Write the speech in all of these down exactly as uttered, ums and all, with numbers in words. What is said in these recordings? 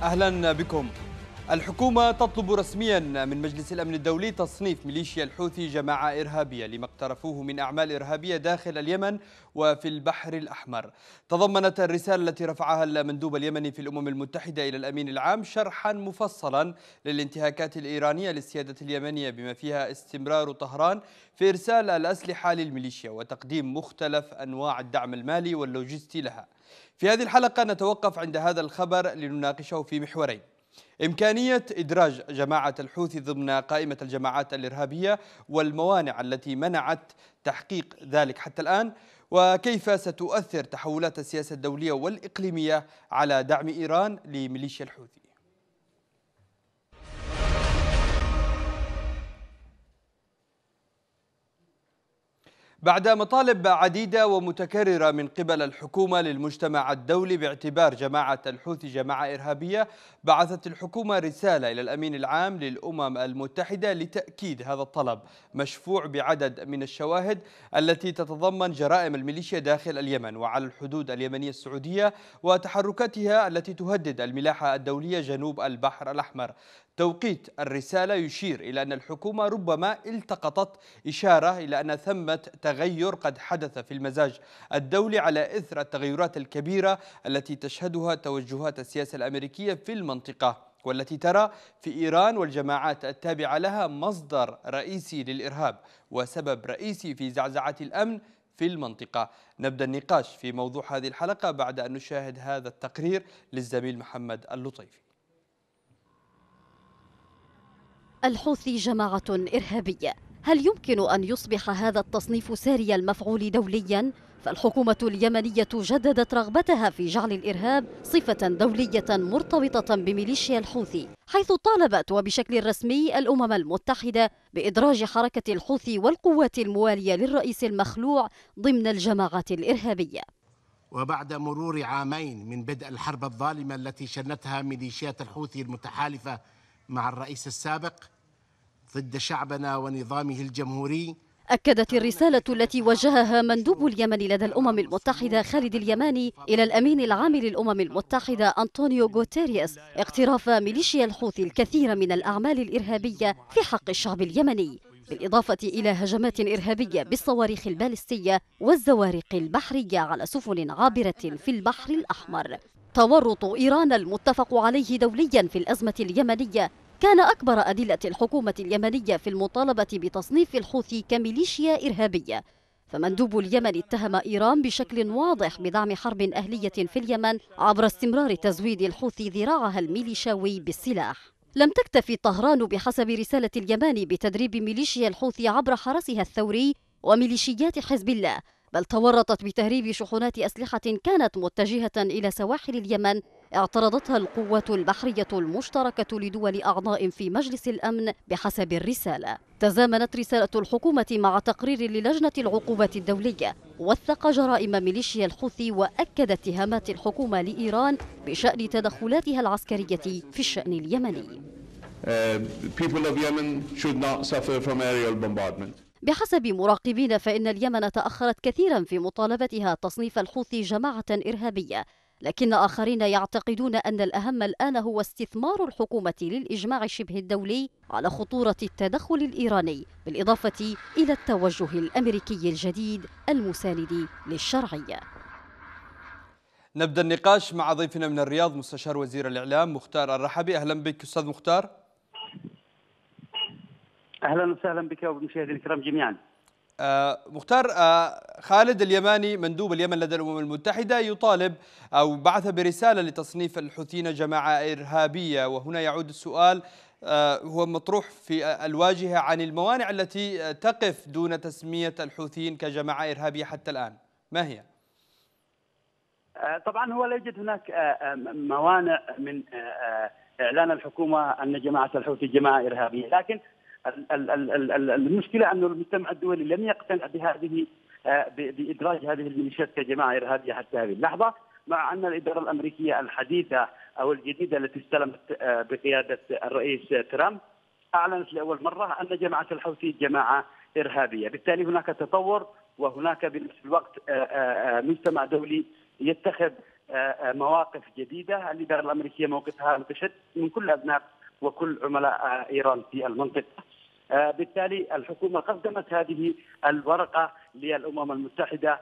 أهلا بكم. الحكومة تطلب رسميا من مجلس الأمن الدولي تصنيف ميليشيا الحوثي جماعة إرهابية لما اقترفوه من أعمال إرهابية داخل اليمن وفي البحر الأحمر. تضمنت الرسالة التي رفعها المندوب اليمني في الأمم المتحدة إلى الأمين العام شرحا مفصلا للانتهاكات الإيرانية للسيادة اليمنية بما فيها استمرار طهران في إرسال الأسلحة للميليشيا وتقديم مختلف أنواع الدعم المالي واللوجستي لها. في هذه الحلقة نتوقف عند هذا الخبر لنناقشه في محورين: إمكانية إدراج جماعة الحوثي ضمن قائمة الجماعات الإرهابية والموانع التي منعت تحقيق ذلك حتى الآن، وكيف ستؤثر تحولات السياسة الدولية والإقليمية على دعم إيران لميليشيا الحوثي. بعد مطالب عديدة ومتكررة من قبل الحكومة للمجتمع الدولي باعتبار جماعة الحوثي جماعة إرهابية، بعثت الحكومة رسالة إلى الأمين العام للأمم المتحدة لتأكيد هذا الطلب، مشفوع بعدد من الشواهد التي تتضمن جرائم الميليشيا داخل اليمن وعلى الحدود اليمنية السعودية وتحركاتها التي تهدد الملاحة الدولية جنوب البحر الأحمر. توقيت الرسالة يشير إلى أن الحكومة ربما التقطت إشارة إلى أن ثمة تغير قد حدث في المزاج الدولي على إثر التغيرات الكبيرة التي تشهدها توجهات السياسة الأمريكية في المنطقة، والتي ترى في إيران والجماعات التابعة لها مصدر رئيسي للإرهاب وسبب رئيسي في زعزعة الأمن في المنطقة. نبدأ النقاش في موضوع هذه الحلقة بعد أن نشاهد هذا التقرير للزميل محمد اللطيفي. الحوثي جماعة إرهابية، هل يمكن أن يصبح هذا التصنيف ساري المفعول دولياً؟ فالحكومة اليمنية جددت رغبتها في جعل الإرهاب صفة دولية مرتبطة بميليشيا الحوثي، حيث طالبت وبشكل رسمي الأمم المتحدة بإدراج حركة الحوثي والقوات الموالية للرئيس المخلوع ضمن الجماعات الإرهابية. وبعد مرور عامين من بدء الحرب الظالمة التي شنتها ميليشيات الحوثي المتحالفة مع الرئيس السابق ضد شعبنا ونظامه الجمهوري، أكدت الرسالة التي وجهها مندوب اليمن لدى الأمم المتحدة خالد اليماني إلى الأمين العام للأمم المتحدة أنطونيو غوتيريس اقتراف ميليشيا الحوثي الكثير من الأعمال الإرهابية في حق الشعب اليمني، بالإضافة إلى هجمات إرهابية بالصواريخ البالستية والزوارق البحرية على سفن عابرة في البحر الأحمر. تورط إيران المتفق عليه دوليا في الأزمة اليمنية كان أكبر أدلة الحكومة اليمنية في المطالبة بتصنيف الحوثي كميليشيا إرهابية، فمندوب اليمن اتهم إيران بشكل واضح بدعم حرب أهلية في اليمن عبر استمرار تزويد الحوثي ذراعها الميليشاوي بالسلاح. لم تكتفي طهران بحسب رسالة اليماني بتدريب ميليشيا الحوثي عبر حرسها الثوري وميليشيات حزب الله، بل تورطت بتهريب شحنات أسلحة كانت متجهة إلى سواحل اليمن اعترضتها القوات البحرية المشتركة لدول أعضاء في مجلس الأمن بحسب الرسالة. تزامنت رسالة الحكومة مع تقرير للجنة العقوبات الدولية وثق جرائم ميليشيا الحوثي وأكد اتهامات الحكومة لإيران بشأن تدخلاتها العسكرية في الشأن اليمني. بحسب مراقبين فإن اليمن تأخرت كثيرا في مطالبتها تصنيف الحوثي جماعة إرهابية، لكن آخرين يعتقدون أن الأهم الآن هو استثمار الحكومة للإجماع شبه الدولي على خطورة التدخل الإيراني، بالإضافة إلى التوجه الأمريكي الجديد المساند للشرعية. نبدأ النقاش مع ضيفنا من الرياض مستشار وزير الإعلام مختار الرحبي. أهلا بك أستاذ مختار. أهلا وسهلا بك وبالمشاهدين الكرام جميعا. آه مختار، آه خالد اليماني مندوب اليمن لدى الأمم المتحدة يطالب أو بعث برسالة لتصنيف الحوثيين جماعة إرهابية، وهنا يعود السؤال آه هو مطروح في الواجهة عن الموانع التي تقف دون تسمية الحوثيين كجماعة إرهابية حتى الآن، ما هي؟ آه طبعا هو لا يوجد هناك آه موانع من آه إعلان الحكومة أن جماعة الحوثي جماعة إرهابية، لكن المشكلة أن المجتمع الدولي لم يقتنع بهذه بإدراج هذه الميليشيات كجماعة إرهابية حتى هذه اللحظة، مع أن الإدارة الأمريكية الحديثة أو الجديدة التي استلمت بقيادة الرئيس ترامب أعلنت لأول مرة أن جماعة الحوثي جماعة إرهابية. بالتالي هناك تطور، وهناك بنفس الوقت مجتمع دولي يتخذ مواقف جديدة. الإدارة الأمريكية موقفها متشدد من كل أبناء وكل عملاء إيران في المنطقة. بالتالي الحكومة قدمت هذه الورقة للأمم المتحدة،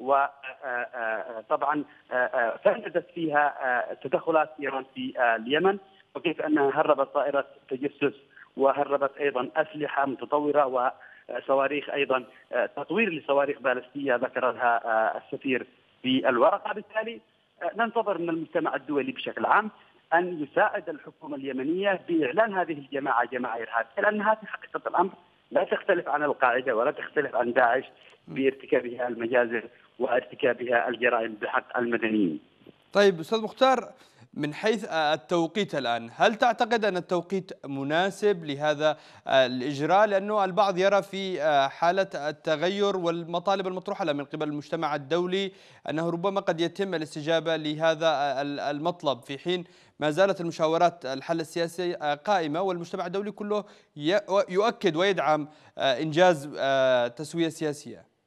وطبعا فندت فيها تدخلات إيران في اليمن، وكيف أنها هربت طائرة تجسس وهربت أيضا أسلحة متطورة وصواريخ، أيضا تطوير لصواريخ بالستية ذكرها السفير في الورقة. بالتالي ننتظر من المجتمع الدولي بشكل عام أن يساعد الحكومة اليمنية بإعلان هذه الجماعة جماعة إرهابية، لأنها في حقيقة الأمر لا تختلف عن القاعدة ولا تختلف عن داعش بارتكابها المجازر وارتكابها الجرائم بحق المدنيين. طيب أستاذ مختار، من حيث التوقيت الآن، هل تعتقد أن التوقيت مناسب لهذا الإجراء؟ لأنه البعض يرى في حالة التغير والمطالب المطروحة من قبل المجتمع الدولي أنه ربما قد يتم الاستجابة لهذا المطلب، في حين ما زالت المشاورات الحل السياسي قائمة والمجتمع الدولي كله يؤكد ويدعم إنجاز تسوية سياسية.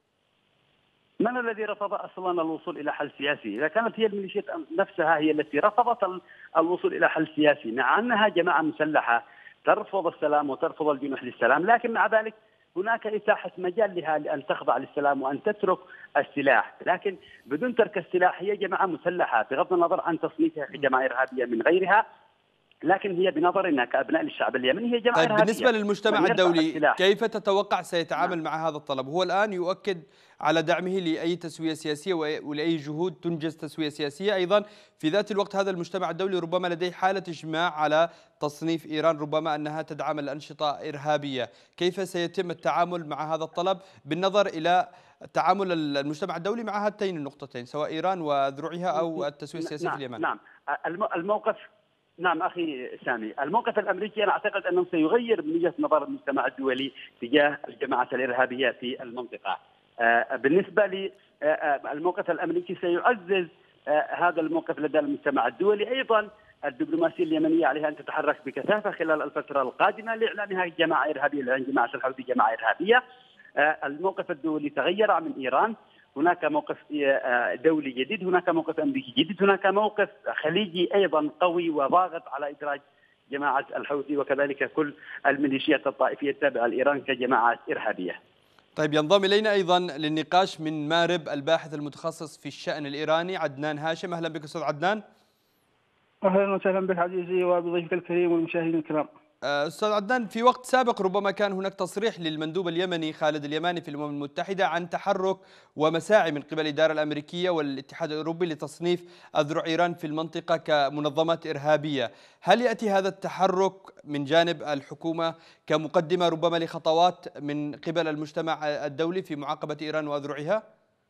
من الذي رفض اصلا الوصول الى حل سياسي؟ اذا كانت هي الميليشيات نفسها هي التي رفضت الوصول الى حل سياسي، مع انها جماعه مسلحه ترفض السلام وترفض الجنوح للسلام، لكن مع ذلك هناك اتاحه مجال لها لان تخضع للسلام وان تترك السلاح، لكن بدون ترك السلاح هي جماعه مسلحه بغض النظر عن تصنيفها كجماعه ارهابيه من غيرها، لكن هي بنظرنا كابناء للشعب اليمني هي جماعه طيب ارهابيه. بالنسبه للمجتمع الدولي كيف تتوقع سيتعامل نعم. مع هذا الطلب؟ هو الان يؤكد على دعمه لاي تسويه سياسيه ولاي جهود تنجز تسويه سياسيه، ايضا في ذات الوقت هذا المجتمع الدولي ربما لديه حاله اجماع على تصنيف ايران ربما انها تدعم الانشطه ارهابيه، كيف سيتم التعامل مع هذا الطلب بالنظر الى تعامل المجتمع الدولي مع هاتين النقطتين سواء ايران وذروعها او التسويه السياسيه نعم. في اليمن؟ نعم الموقف نعم أخي سامي، الموقف الأمريكي أنا أعتقد أنه سيغير من وجهة نظر المجتمع الدولي تجاه الجماعات الإرهابية في المنطقة. بالنسبة للموقف الأمريكي سيعزز هذا الموقف لدى المجتمع الدولي. أيضا الدبلوماسية اليمنية عليها أن تتحرك بكثافة خلال الفترة القادمة لإعلانها جماعة إرهابية، لإعلان جماعة الحوثي جماعة إرهابية. الموقف الدولي تغير من إيران، هناك موقف دولي جديد، هناك موقف أمريكي جديد، هناك موقف خليجي أيضا قوي وضاغط على إدراج جماعة الحوثي وكذلك كل الميليشيات الطائفية التابعة لإيران كجماعات إرهابية. طيب ينضم إلينا أيضا للنقاش من مارب الباحث المتخصص في الشأن الإيراني عدنان هاشم. أهلا بك أستاذ عدنان. أهلا وسهلا بك عزيزي وبضيفك الكريم والمشاهدين الكرام. أستاذ عدنان، في وقت سابق ربما كان هناك تصريح للمندوب اليمني خالد اليماني في الأمم المتحدة عن تحرك ومساعي من قبل الإدارة الأمريكية والاتحاد الأوروبي لتصنيف أذرع إيران في المنطقة كمنظمات إرهابية. هل يأتي هذا التحرك من جانب الحكومة كمقدمة ربما لخطوات من قبل المجتمع الدولي في معاقبة إيران وأذرعها؟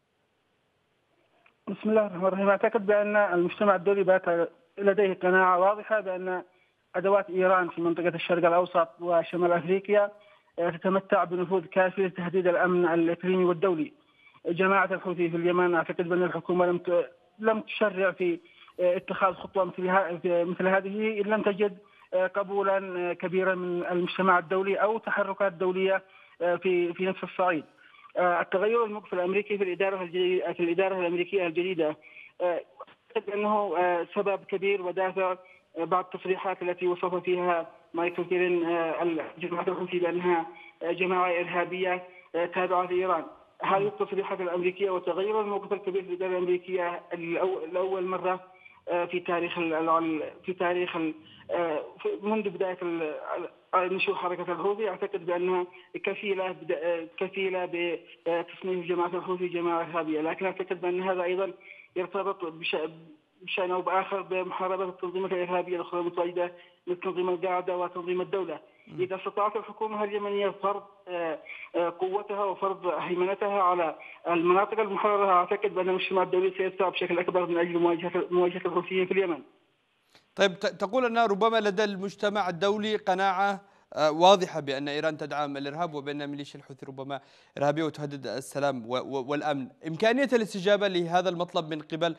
بسم الله الرحمن الرحيم. أعتقد بأن المجتمع الدولي بات لديه قناعة واضحة بأن أدوات إيران في منطقة الشرق الأوسط وشمال أفريقيا تتمتع بنفوذ كافي لتهديد الأمن الإقليمي والدولي. جماعة الحوثي في اليمن أعتقد بأن الحكومة لم لم تشرع في اتخاذ خطوة مثل مثل هذه إن لم تجد قبولا كبيرا من المجتمع الدولي أو تحركات دولية في في نفس الصعيد. التغير الموقف الأمريكي في الإدارة الجديدة في الإدارة الأمريكية الجديدة أعتقد أنه سبب كبير ودافع بعض التصريحات التي وصف فيها مايكل كيرن الجماعة الحوثي بأنها جماعة إرهابية تابعة لإيران. هذه التصريحات الأمريكية وتغير الموقف الكبير في الإدارة الأمريكية لأول مرة في تاريخ في تاريخ منذ بداية نشوء حركة الحوثي، أعتقد بأنها كفيلة كفيلة بتصنيف جماعة الحوثي جماعة إرهابية، لكن أعتقد بأن هذا أيضا يرتبط بشأن أو بآخر بمحاربة التنظيمات الإرهابية الأخرى المتواجدة مثل تنظيم القاعدة وتنظيم الدولة. إذا استطاعت الحكومة اليمنية فرض قوتها وفرض هيمنتها على المناطق المحررة، أعتقد بأن المجتمع الدولي سيدفع بشكل أكبر من أجل مواجهة مواجهة الحوثيين في اليمن. طيب تقول أن ربما لدى المجتمع الدولي قناعة واضحة بأن إيران تدعم الإرهاب وبأن ميليشيا الحوثي ربما إرهابية وتهدد السلام والأمن. إمكانية الاستجابة لهذا المطلب من قبل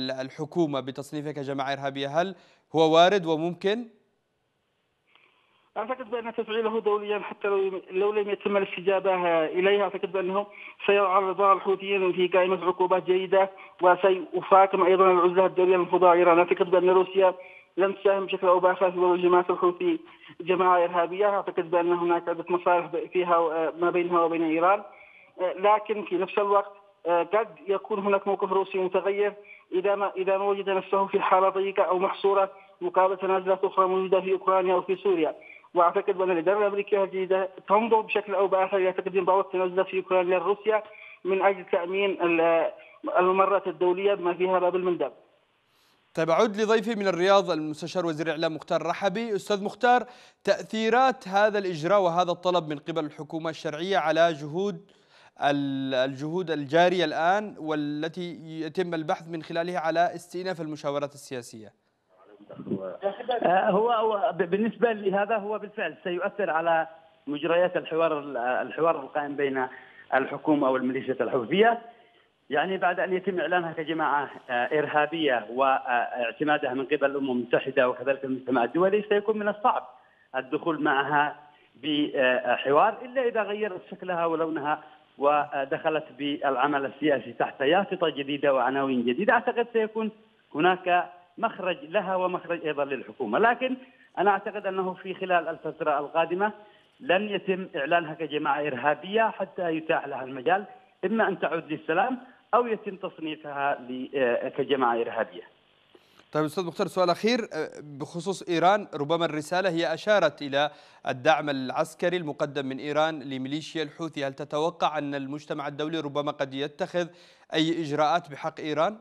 الحكومة بتصنيفها كجماعة إرهابية هل هو وارد وممكن؟ أعتقد بأن تفعيله دوليا حتى لو لو لم يتم الاستجابة إليها، أعتقد بأنه سيعرض الحوثيين في قائمة عقوبات جيدة، وسيفاقم أيضا العزلة الدولية المفروضة على إيران. أعتقد بأن روسيا لم تساهم بشكل أو بآخر في وضع جماعة الحوثي جماعة إرهابية. أعتقد بأن هناك عدة مصالح فيها ما بينها وبين إيران، لكن في نفس الوقت قد يكون هناك موقف روسي متغير إذا ما إذا ما وجد نفسه في حالة ضيقة أو محصورة مقابل تنازلات أخرى موجودة في أوكرانيا أو في سوريا. وأعتقد بأن الإدارة الأمريكية الجديدة تنظر بشكل أو بآخر إلى تقديم بعض التنازلات في أوكرانيا لروسيا من أجل تأمين الممرات الدولية بما فيها باب المندب. طيب، أعود لضيفي من الرياض المستشار وزير الإعلام مختار رحبي. أستاذ مختار، تأثيرات هذا الإجراء وهذا الطلب من قبل الحكومة الشرعية على جهود الجهود الجارية الآن والتي يتم البحث من خلالها على استئناف المشاورات السياسية. هو بالنسبة لهذا هو بالفعل سيؤثر على مجريات الحوار الحوار القائم بين الحكومة والميليشيات الحوثية. يعني بعد أن يتم إعلانها كجماعة إرهابية واعتمادها من قبل الأمم المتحدة وكذلك المجتمع الدولي، سيكون من الصعب الدخول معها بحوار إلا إذا غيرت شكلها ولونها ودخلت بالعمل السياسي تحت يافطة جديدة وعناوين جديدة. أعتقد سيكون هناك مخرج لها ومخرج أيضا للحكومة، لكن أنا أعتقد أنه في خلال الفترة القادمة لن يتم إعلانها كجماعة إرهابية حتى يتاح لها المجال إما أن تعود للسلام أو يتم تصنيفها كجماعة إرهابية. طيب أستاذ مختار، سؤال أخير بخصوص إيران. ربما الرسالة هي أشارت إلى الدعم العسكري المقدم من إيران لميليشيا الحوثي، هل تتوقع أن المجتمع الدولي ربما قد يتخذ أي إجراءات بحق إيران؟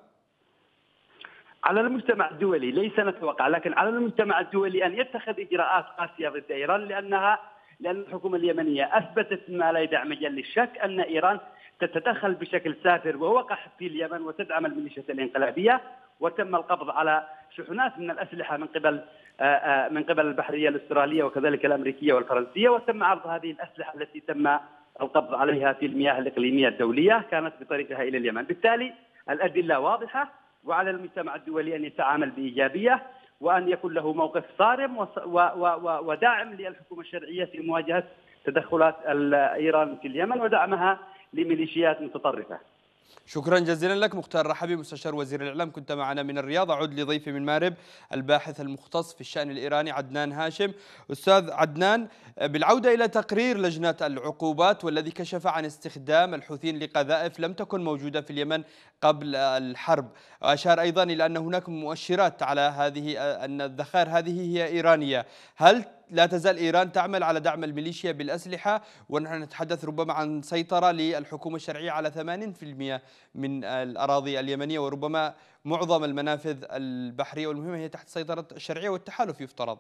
على المجتمع الدولي ليس نتوقع، لكن على المجتمع الدولي أن يتخذ إجراءات قاسية ضد إيران، لأنها لأن الحكومة اليمنية أثبتت ما لا يدع مجال للشك أن إيران تتدخل بشكل سافر ووقح في اليمن وتدعم الميليشيات الانقلابية، وتم القبض على شحنات من الأسلحة من قبل من قبل البحرية الأسترالية وكذلك الأمريكية والفرنسية، وتم عرض هذه الأسلحة التي تم القبض عليها في المياه الإقليمية الدولية كانت بطريقها إلى اليمن. بالتالي الأدلة واضحة، وعلى المجتمع الدولي أن يتعامل بإيجابية وأن يكون له موقف صارم وداعم للحكومة الشرعية في مواجهة تدخلات إيران في اليمن ودعمها لميليشيات متطرفة. شكرا جزيلا لك مختار رحبي مستشار وزير الإعلام، كنت معنا من الرياض. أعود لضيفي من مارب الباحث المختص في الشأن الإيراني عدنان هاشم. أستاذ عدنان، بالعودة إلى تقرير لجنة العقوبات والذي كشف عن استخدام الحوثيين لقذائف لم تكن موجودة في اليمن قبل الحرب، وأشار أيضا إلى أن هناك مؤشرات على هذه أن الذخائر هذه هي إيرانية، هل لا تزال إيران تعمل على دعم الميليشيا بالأسلحة؟ ونحن نتحدث ربما عن سيطرة للحكومة الشرعية على ثمانين بالمئة من الأراضي اليمنية، وربما معظم المنافذ البحرية والمهمة هي تحت سيطرة الشرعية والتحالف يفترض.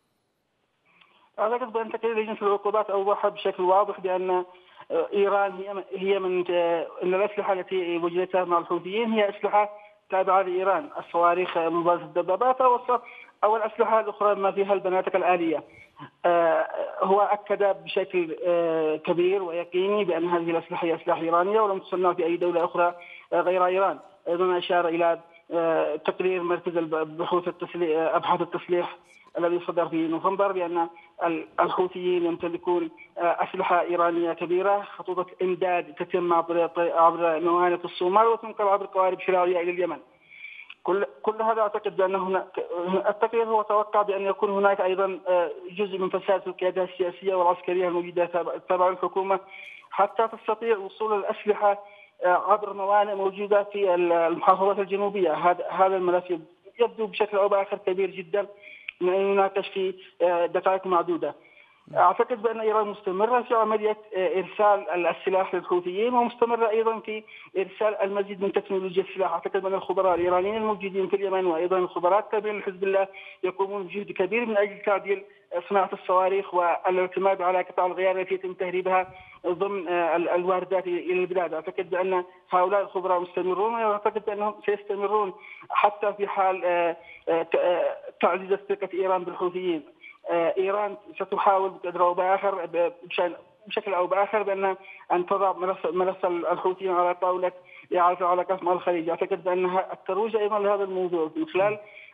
أعتقد بأن تقرير لجنة العقوبات أوضح بشكل واضح بأن إيران هي هي من أن الأسلحة التي وجدتها مع الحوثيين هي أسلحة تابعة لإيران، الصواريخ مبارزة الدبابات أو الأسلحة الأخرى ما فيها البنادق الآلية. هو أكد بشكل كبير ويقيني بأن هذه الأسلحة هي أسلحة إيرانية ولم تصنع في أي دولة أخرى غير إيران. أيضا أشار إلى تقرير مركز البحوث التسليح أبحاث التسليح الذي صدر في نوفمبر بأن الحوثيين يمتلكون أسلحة إيرانية كبيرة، خطوط إمداد تتم عبر عبر موانئ الصومال وتنقل عبر قوارب شرارية إلى اليمن. كل كل هذا أعتقد بأن هناك التقرير هو توقع بأن يكون هناك أيضا جزء من فساد في القيادة السياسية والعسكرية الموجودة تبع الحكومة حتى تستطيع وصول الأسلحة عبر موانئ موجودة في المحافظات الجنوبية. هذا هذا الملف يبدو بشكل أو بآخر كبير جدا يناقش في دقائق معدودة. أعتقد بأن إيران مستمرة في عملية إرسال السلاح للحوثيين ومستمرة أيضا في إرسال المزيد من تكنولوجيا السلاح. أعتقد بأن الخبراء الإيرانيين الموجودين في اليمن وأيضا الخبراء التابعين لحزب الله يقومون بجهد كبير من أجل تعديل صناعة الصواريخ والاعتماد على قطع الغيار التي يتم تهريبها ضمن الواردات إلى البلاد. أعتقد بأن هؤلاء الخبراء مستمرون وأعتقد بأنهم سيستمرون حتى في حال تعزيز ثقة إيران بالحوثيين. إيران ستحاول بقدر أو بآخر بشكل أو بآخر بأن أن تضع ملف الحوثيين على طاولة إعادة العلاقات مع الخليج. أعتقد بأنها الترويج أيضا لهذا الموضوع من خلال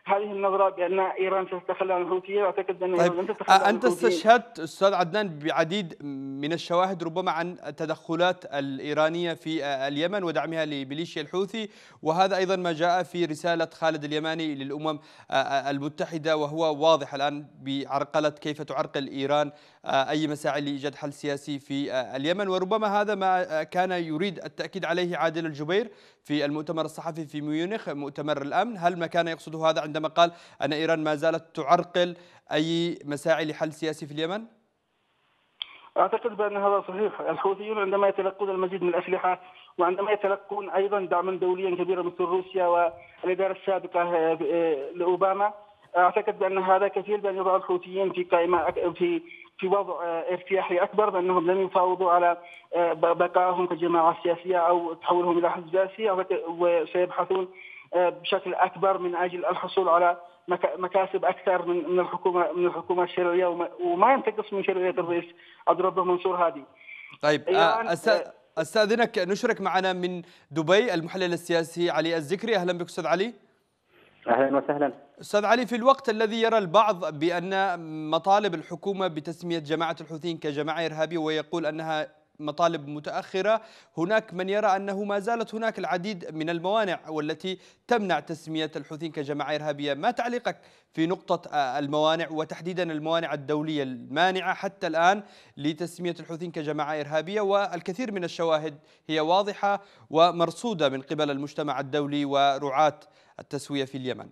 هذه النظرة بأن إيران ستتخلى عن الحوثيين، أعتقد بأن طيب إيران لن تتخلى عن أنت الحوثيين. استشهدت أستاذ عدنان بعديد من الشواهد ربما عن التدخلات الإيرانية في اليمن ودعمها لميليشيا الحوثي، وهذا أيضا ما جاء في رسالة خالد اليماني للأمم المتحدة، وهو واضح الآن بعرقلة كيف تعرقل إيران أي مساعي لإيجاد حل سياسي في اليمن. وربما هذا ما كان يريد التأكيد عليه عادل الجبير في المؤتمر الصحفي في ميونخ مؤتمر الأمن. هل ما كان يقصده هذا عندما قال أن إيران ما زالت تعرقل أي مساعي لحل سياسي في اليمن؟ أعتقد بأن هذا صحيح. الحوثيون عندما يتلقون المزيد من الأسلحة وعندما يتلقون أيضا دعما دوليا كبيرا مثل روسيا والإدارة السابقة لأوباما، أعتقد بأن هذا كفيل بأن يضع الحوثيين في قائمة في في وضع ارتياحي أكبر، بأنهم لن يفاوضوا على بقائهم كجماعة سياسية أو تحولهم إلى حزب سياسي، وسيبحثون بشكل أكبر من أجل الحصول على مكاسب أكثر من من الحكومة من الحكومة الشرعية، وما ينتقص من شرعية الرئيس عبد الرب منصور هادي. طيب أستأذنك نشرك معنا من دبي المحلل السياسي علي الذكري. أهلا بك أستاذ علي. أهلا وسهلا. أستاذ علي، في الوقت الذي يرى البعض بأن مطالب الحكومة بتسمية جماعة الحوثيين كجماعة إرهابية ويقول أنها مطالب متأخرة، هناك من يرى أنه ما زالت هناك العديد من الموانع والتي تمنع تسمية الحوثيين كجماعة إرهابية. ما تعليقك في نقطة الموانع وتحديدا الموانع الدولية المانعة حتى الآن لتسمية الحوثيين كجماعة إرهابية؟ والكثير من الشواهد هي واضحة ومرصودة من قبل المجتمع الدولي ورعاة التسوية في اليمن.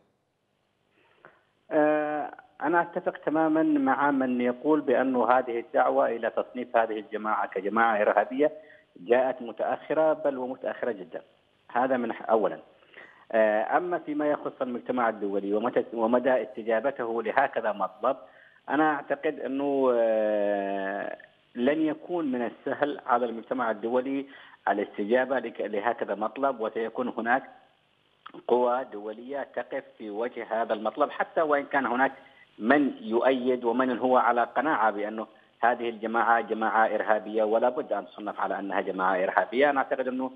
أنا أتفق تماما مع من يقول بأن هذه الدعوة إلى تصنيف هذه الجماعة كجماعة إرهابية جاءت متأخرة، بل ومتأخرة جدا. هذا من أولا. أما فيما يخص المجتمع الدولي ومدى استجابته لهكذا مطلب، أنا أعتقد أنه لن يكون من السهل على المجتمع الدولي الاستجابة لهكذا مطلب، وسيكون هناك قوى دولية تقف في وجه هذا المطلب، حتى وإن كان هناك من يؤيد ومن هو على قناعة بأنه هذه الجماعة جماعة إرهابية ولا بد أن تصنف على أنها جماعة إرهابية. أنا أعتقد أنه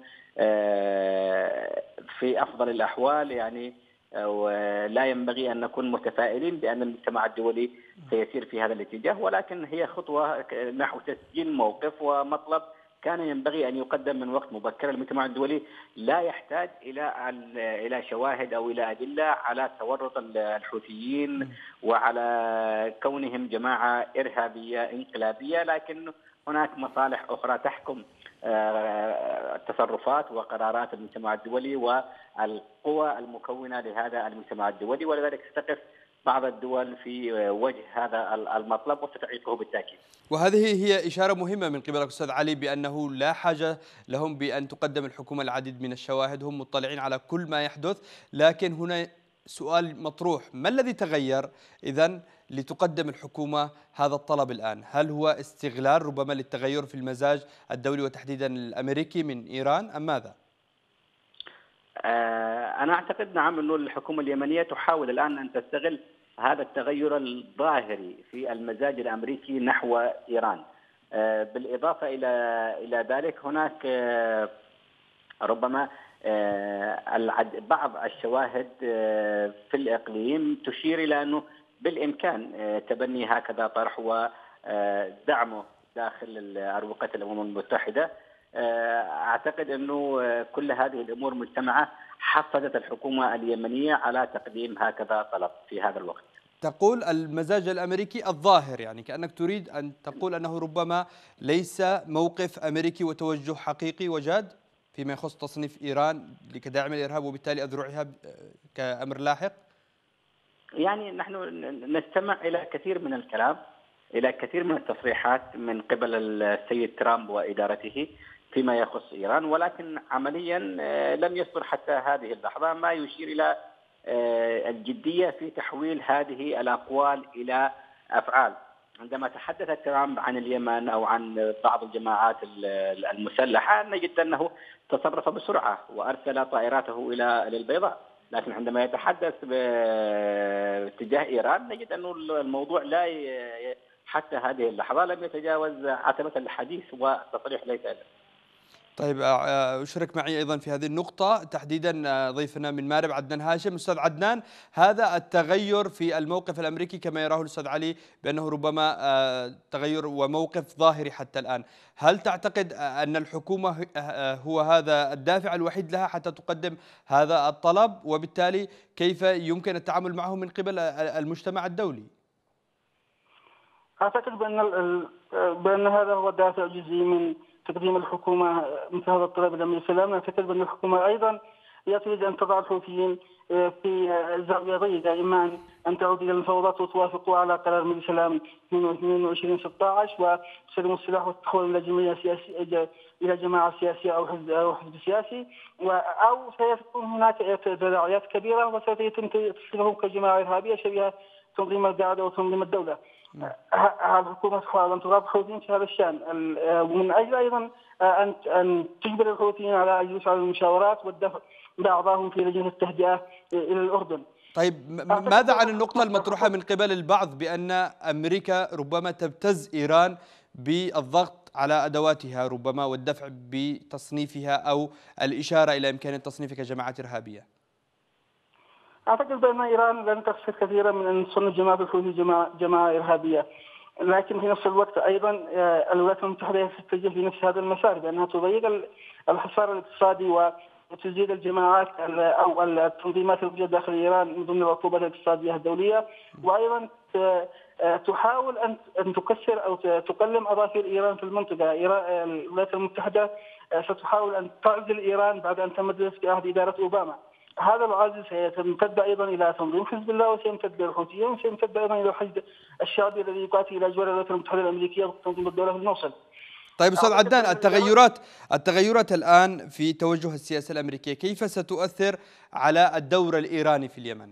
في أفضل الأحوال يعني لا ينبغي أن نكون متفائلين بأن المجتمع الدولي سيسير في هذا الاتجاه، ولكن هي خطوة نحو تسجيل موقف ومطلب كان ينبغي أن يقدم من وقت مبكر. المجتمع الدولي لا يحتاج إلى إلى شواهد أو إلى أدلة على تورط الحوثيين وعلى كونهم جماعة إرهابية انقلابية، لكن هناك مصالح أخرى تحكم تصرفات وقرارات المجتمع الدولي والقوى المكونة لهذا المجتمع الدولي، ولذلك ستقف بعض الدول في وجه هذا المطلب وستعيقه بالتأكيد. وهذه هي إشارة مهمة من قبلك أستاذ علي بأنه لا حاجة لهم بأن تقدم الحكومة العديد من الشواهد، هم مطلعين على كل ما يحدث. لكن هنا سؤال مطروح: ما الذي تغير إذن لتقدم الحكومة هذا الطلب الآن؟ هل هو استغلال ربما للتغير في المزاج الدولي وتحديدا الأمريكي من إيران أم ماذا؟ أنا أعتقد نعم أن الحكومة اليمنية تحاول الآن أن تستغل هذا التغير الظاهري في المزاج الأمريكي نحو إيران. بالإضافة إلى إلى ذلك هناك ربما بعض الشواهد في الإقليم تشير إلى أنه بالإمكان تبني هكذا طرح ودعمه داخل أروقة الأمم المتحدة. أعتقد أنه كل هذه الأمور مجتمعة حفزت الحكومة اليمنية على تقديم هكذا طلب في هذا الوقت. تقول المزاج الأمريكي الظاهر، يعني كأنك تريد أن تقول أنه ربما ليس موقف أمريكي وتوجه حقيقي وجاد فيما يخص تصنيف إيران كداعم الإرهاب وبالتالي أذرعها كأمر لاحق؟ يعني نحن نستمع إلى كثير من الكلام، إلى كثير من التصريحات من قبل السيد ترامب وإدارته فيما يخص إيران، ولكن عمليا لم يصدر حتى هذه اللحظة ما يشير إلى الجدية في تحويل هذه الأقوال إلى أفعال. عندما تحدث ترامب عن اليمن أو عن بعض الجماعات المسلحة نجد أنه تصرف بسرعة وأرسل طائراته إلى البيضاء، لكن عندما يتحدث باتجاه إيران نجد أنه الموضوع لا حتى هذه اللحظة لم يتجاوز عتبة الحديث والتصريح ليس له. طيب أشرك معي أيضا في هذه النقطة تحديدا ضيفنا من مارب عدنان هاشم. أستاذ عدنان، هذا التغير في الموقف الأمريكي كما يراه الأستاذ علي بأنه ربما تغير وموقف ظاهري حتى الآن، هل تعتقد أن الحكومة هو هذا الدافع الوحيد لها حتى تقدم هذا الطلب، وبالتالي كيف يمكن التعامل معه من قبل المجتمع الدولي؟ أعتقد بأن بأن هذا هو دافع جزئي من تقديم الحكومة مثل هذا الطلب الأمني السلام. أعتقد بأن الحكومة أيضا هي تريد أن تضع الحوثيين في زاوية ضيقة، إما أن تعود إلى المفاوضات وتوافقوا على قرار من سلام اثنين وعشرين ستة عشر وتسلموا السلاح والتحول إلى جمعية سياسية إلى جماعة سياسية أو حزب أو حزب سياسي، أو سيكون هناك تداعيات كبيرة وسيتم تصفيتهم كجماعة إرهابية شبيهة تنظيم القاعدة وتنظيم الدولة. الحكومة تحاول أن تضرب الحوثيين في هذا الشأن، ومن أجل أيضا أن أن تجبر الحوثيين على الجلوس على المشاورات والدفع بأعضائهم في لجنة التهدئة إلى الأردن. طيب ماذا عن النقطة المطروحة من قبل البعض بأن أمريكا ربما تبتز إيران بالضغط على أدواتها ربما والدفع بتصنيفها أو الإشارة إلى إمكانية تصنيفها كجماعة إرهابية؟ أعتقد بأن إيران لن تخسر كثيرا من أن تصنف جماعة الحوثي جماعة, جماعة إرهابية، لكن في نفس الوقت أيضا الولايات المتحدة تتجه في نفس هذا المسار بأنها تضيق الحصار الاقتصادي وتزيد الجماعات أو التنظيمات الموجودة داخل إيران من ضمن العقوبات الاقتصادية الدولية، وأيضا تحاول أن أن تكسر أو تقلم أظافر إيران في المنطقة. الولايات المتحدة ستحاول أن تعزل إيران بعد أن تمددت في عهد إدارة أوباما. هذا العزل سيمتد ايضا الى تنظيم حزب الله وسيمتد الى الحوثيين وسيمتد ايضا الى الحشد الشعبي الذي يقاتل الى جوار الولايات المتحده الامريكيه وتنظيم الدوله في الموصل. طيب استاذ عدنان، التغيرات التغيرات الان في توجه السياسه الامريكيه كيف ستؤثر على الدور الايراني في اليمن؟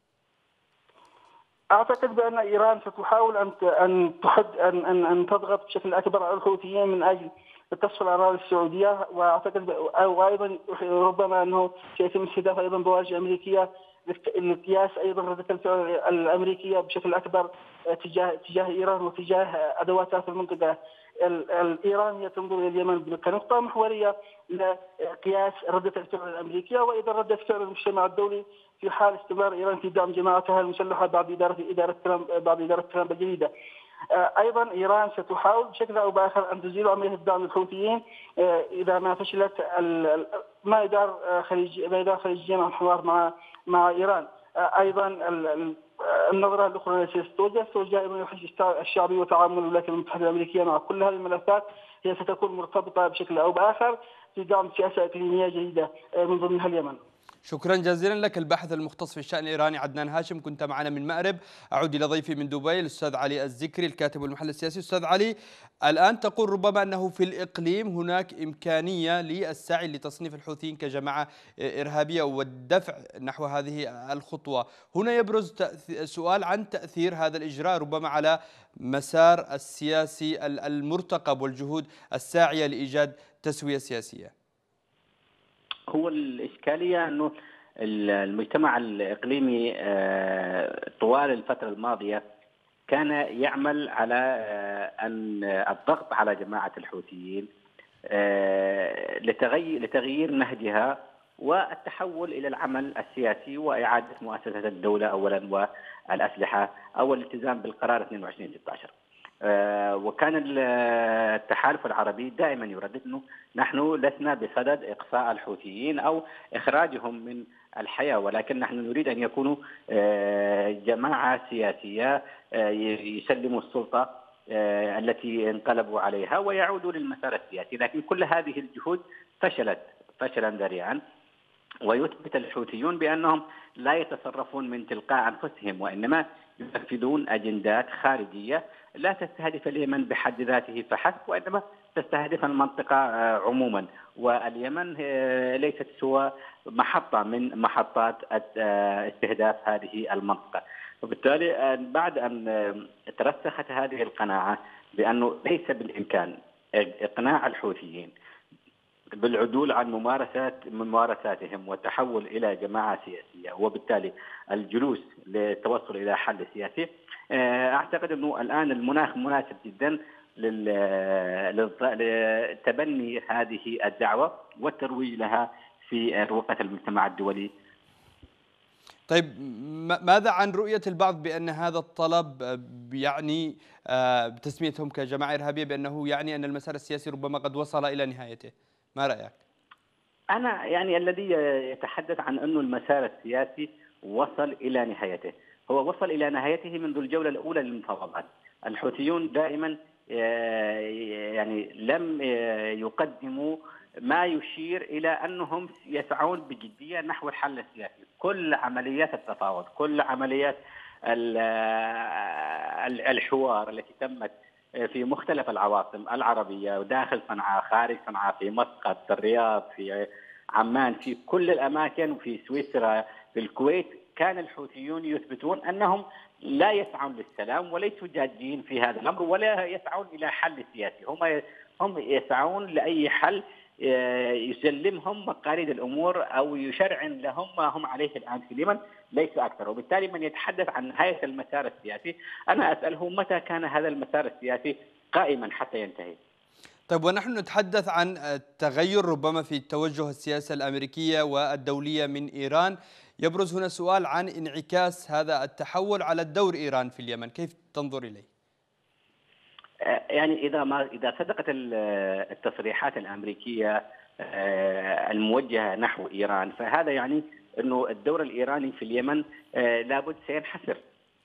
اعتقد بان ايران ستحاول ان ان تحد ان ان, أن تضغط بشكل اكبر على الحوثيين من اجل تصل الأراضي السعودية، واعتقد وايضا ربما انه سيتم استهداف ايضا بوارج امريكيه لقياس ايضا ردة الفعل الامريكيه بشكل اكبر تجاه تجاه ايران وتجاه ادواتها في المنطقه. ايران هي تنظر الى اليمن كنقطه محوريه لقياس ردة الفعل الامريكيه وايضا ردة فعل المجتمع الدولي في حال استمرار ايران في دعم جماعتها المسلحه بعد اداره اداره ترامب بعد اداره ترامب الجديده. ايضا ايران ستحاول بشكل او باخر ان تزيل عمليه الدعم للحوثيين اذا ما فشلت ما يدار خليج ما يدار خليجيا عن حوار مع مع ايران. ايضا النظره الاخرى التي ستوجه توجه الى الحشد الشعبي وتعامل الولايات المتحده الامريكيه مع كل هذه الملفات، هي ستكون مرتبطه بشكل او باخر في دعم سياسه اقليميه جديده من ضمنها اليمن. شكرا جزيلا لك الباحث المختص في الشأن الإيراني عدنان هاشم، كنت معنا من مأرب. أعود إلى ضيفي من دبي الأستاذ علي الزكري الكاتب والمحلل السياسي. أستاذ علي، الآن تقول ربما أنه في الإقليم هناك إمكانية للسعي لتصنيف الحوثيين كجماعة إرهابية والدفع نحو هذه الخطوة. هنا يبرز سؤال عن تأثير هذا الإجراء ربما على مسار السياسي المرتقب والجهود الساعية لإيجاد تسوية سياسية. هو الإشكالية أنه المجتمع الإقليمي طوال الفترة الماضية كان يعمل على أن الضغط على جماعة الحوثيين لتغيير لتغيير نهجها والتحول إلى العمل السياسي وإعادة مؤسسة الدولة أولا والأسلحة أو الالتزام بالقرار اثنين وعشرين ستة عشر. وكان التحالف العربي دائما يردد انه نحن لسنا بصدد اقصاء الحوثيين او اخراجهم من الحياه، ولكن نحن نريد ان يكونوا جماعه سياسيه يسلموا السلطه التي انقلبوا عليها ويعودوا للمسار السياسي، لكن كل هذه الجهود فشلت فشلا ذريعا. ويثبت الحوثيون بانهم لا يتصرفون من تلقاء انفسهم وانما ينفذون اجندات خارجيه لا تستهدف اليمن بحد ذاته فحسب وانما تستهدف المنطقه عموما، واليمن ليست سوى محطه من محطات استهداف هذه المنطقه. وبالتالي بعد ان ترسخت هذه القناعه بانه ليس بالامكان اقناع الحوثيين بالعدول عن ممارسات ممارساتهم والتحول الى جماعه سياسيه وبالتالي الجلوس للتوصل الى حل سياسي، اعتقد انه الان المناخ مناسب جدا لتبني هذه الدعوة والترويج لها في أروقة المجتمع الدولي. طيب ماذا عن رؤية البعض بأن هذا الطلب يعني بتسميتهم كجماعة إرهابية بأنه يعني أن المسار السياسي ربما قد وصل إلى نهايته؟ ما رأيك؟ أنا يعني الذي يتحدث عن أنه المسار السياسي وصل إلى نهايته، هو وصل إلى نهايته منذ الجولة الأولى للمفاوضات. الحوثيون دائما يعني لم يقدموا ما يشير إلى أنهم يسعون بجدية نحو الحل السياسي. كل عمليات التفاوض، كل عمليات الحوار التي تمت في مختلف العواصم العربية وداخل صنعاء، خارج صنعاء، في مسقط، في الرياض، في عمان، في كل الأماكن، في سويسرا، في الكويت، كان الحوثيون يثبتون أنهم لا يسعون للسلام وليسوا جادين في هذا الأمر ولا يسعون إلى حل سياسي. هم هم يسعون لأي حل يسلمهم مقاليد الأمور أو يشرعن لهم ما هم عليه الآن في اليمن، ليس أكثر. وبالتالي من يتحدث عن نهاية المسار السياسي، أنا أسأله متى كان هذا المسار السياسي قائما حتى ينتهي؟ طيب ونحن نتحدث عن التغير ربما في توجه السياسة الأمريكية والدولية من إيران، يبرز هنا سؤال عن انعكاس هذا التحول على الدور إيران في اليمن، كيف تنظر إليه؟ يعني إذا ما إذا صدقت التصريحات الأمريكية الموجهة نحو إيران، فهذا يعني أنه الدور الإيراني في اليمن لابد سينحسر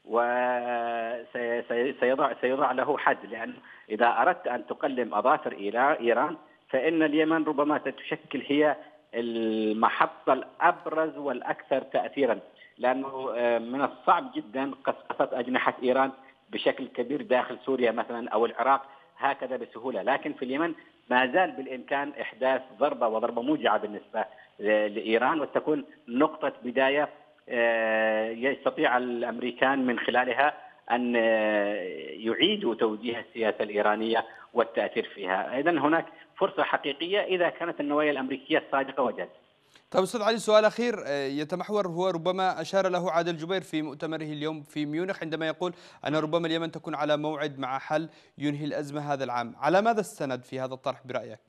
وسيضع سيضع له حد، لأن إذا أردت أن تقلم أظافر إيران فإن اليمن ربما ستشكل هي المحطة الأبرز والأكثر تأثيرا، لأنه من الصعب جدا قصقصة أجنحة إيران بشكل كبير داخل سوريا مثلا أو العراق هكذا بسهولة، لكن في اليمن ما زال بالإمكان إحداث ضربة وضربة موجعة بالنسبة لإيران، وتكون نقطة بداية يستطيع الأمريكان من خلالها أن يعيدوا توجيه السياسة الإيرانية والتأثير فيها. أيضا هناك فرصة حقيقية إذا كانت النوايا الأمريكية صادقة وجادة. طيب أستاذ علي، سؤال أخير يتمحور هو ربما أشار له عادل جبير في مؤتمره اليوم في ميونخ عندما يقول أن ربما اليمن تكون على موعد مع حل ينهي الأزمة هذا العام، على ماذا استند في هذا الطرح برأيك؟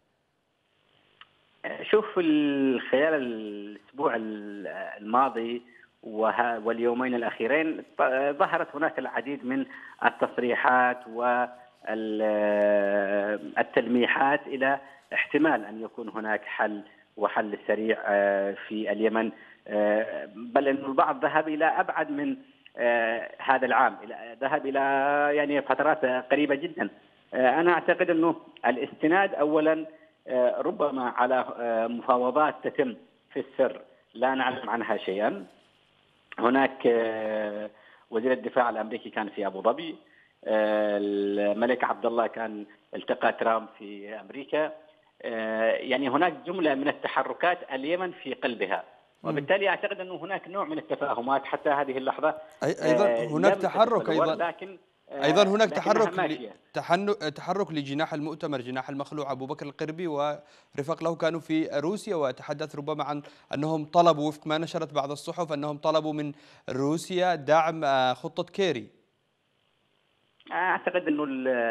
شوف خلال الأسبوع الماضي واليومين الأخيرين ظهرت هناك العديد من التصريحات والتلميحات إلى احتمال أن يكون هناك حل وحل سريع في اليمن، بل أن البعض ذهب إلى أبعد من هذا العام، ذهب إلى يعني فترات قريبة جدا. أنا أعتقد أنه الاستناد أولا ربما على مفاوضات تتم في السر لا نعلم عنها شيئا. هناك وزير الدفاع الأمريكي كان في أبو ظبي، الملك عبد الله كان التقى ترامب في أمريكا، يعني هناك جملة من التحركات اليمن في قلبها، وبالتالي أعتقد أنه هناك نوع من التفاهمات حتى هذه اللحظة. أيضا هناك تحرك أيضا لكن أيضا هناك تحرك تحرك لجناح المؤتمر، جناح المخلوع أبو بكر القربي ورفاق له كانوا في روسيا، وتحدث ربما عن أنهم طلبوا وفق ما نشرت بعض الصحف أنهم طلبوا من روسيا دعم خطة كيري. أعتقد أنه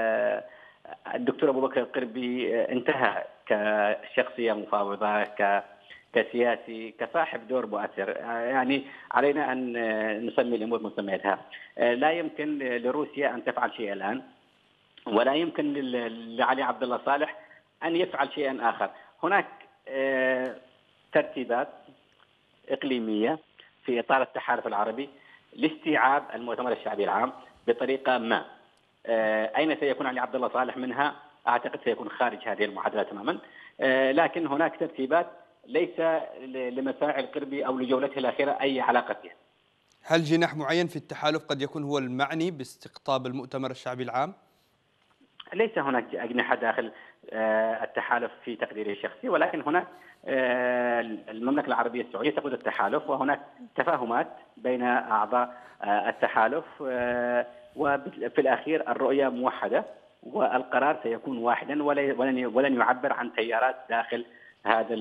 الدكتور أبو بكر القربي انتهى كشخصية مفاوضة، كسياسي، كصاحب دور مؤثر، يعني علينا أن نسمي الأمور مسميتها. لا يمكن لروسيا أن تفعل شيء الآن، ولا يمكن لعلي عبد الله صالح أن يفعل شيئا آخر. هناك ترتيبات إقليمية في إطار التحالف العربي لاستيعاب المؤتمر الشعبي العام بطريقة ما. أين سيكون علي عبد الله صالح منها؟ أعتقد سيكون خارج هذه المعادلة تماما، لكن هناك ترتيبات ليس لمساعي القربي أو لجولته الأخيرة أي علاقة فيها. هل جناح معين في التحالف قد يكون هو المعني باستقطاب المؤتمر الشعبي العام؟ ليس هناك أجنحة داخل التحالف في تقديري الشخصي، ولكن هناك المملكة العربية السعودية تقود التحالف، وهناك تفاهمات بين أعضاء التحالف، وفي الأخير الرؤية موحدة والقرار سيكون واحدا ولن يعبر عن تيارات داخل هذا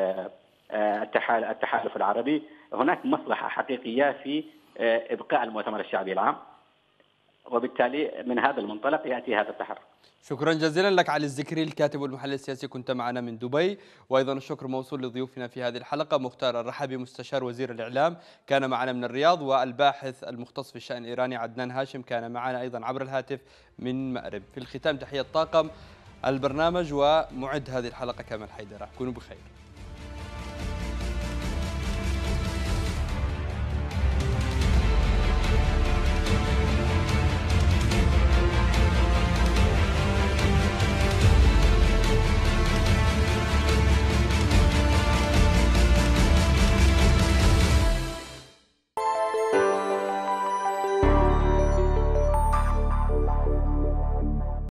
التحالف العربي. هناك مصلحة حقيقية في إبقاء المؤتمر الشعبي العام، وبالتالي من هذا المنطلق يأتي هذا التحرك. شكرا جزيلا لك علي الزكري الكاتب والمحلل السياسي، كنت معنا من دبي. وأيضا الشكر موصول لضيوفنا في هذه الحلقة، مختار الرحبي مستشار وزير الإعلام كان معنا من الرياض، والباحث المختص في الشأن الإيراني عدنان هاشم كان معنا أيضا عبر الهاتف من مأرب. في الختام تحية طاقم البرنامج ومعد هذه الحلقة كمال حيدرة، كونوا بخير.